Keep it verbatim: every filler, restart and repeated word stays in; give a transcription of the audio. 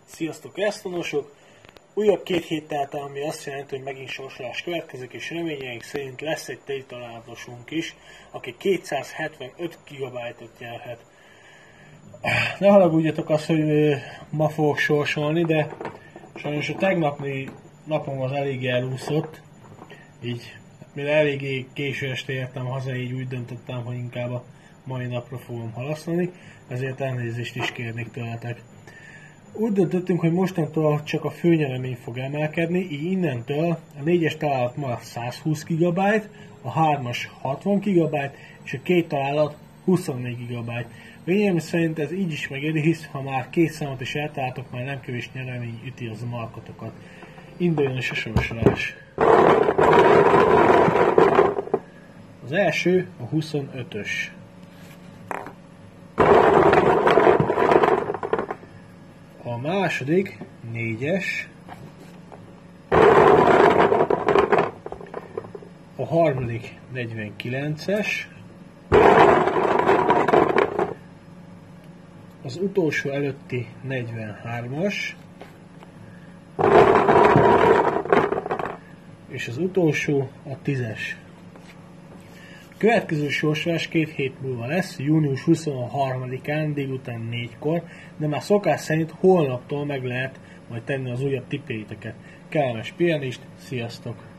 Sziasztok, esztonosok! Újabb két hét telt el, ami azt jelenti, hogy megint sorsolás következik, és reményeink szerint lesz egy tétalánosunk is, aki kétszázhetvenöt gigabájtot nyerhet. Ne haragudjatok azt, hogy ma fogok sorsolni, de sajnos a tegnapi napom az eléggé elúszott, így mire eléggé késő este értem haza, így úgy döntöttem, hogy inkább a mai napra fogom halasztani, ezért elnézést is kérnék tőletek. Úgy döntöttünk, hogy mostantól csak a főnyeremény fog emelkedni, így innentől a négyes találat ma százhúsz gigabyte, a hármas hatvan gigabyte, és a két találat huszonnégy gigabyte. Véleményem szerint ez így is megéri, hisz ha már két számot is eltaláltok, már nem kevés nyeremény üti az markotokat. Induljon is a sorsolás. Az első a huszonötös. A második négyes, a harmadik negyvenkilences, az utolsó előtti negyvenhármas, és az utolsó a tízes. A következő sorsolás két hét múlva lesz, június huszonharmadikán délután négykor, de már szokás szerint holnaptól meg lehet majd tenni az újabb tippjeiteket. Kellemes pihenést, sziasztok!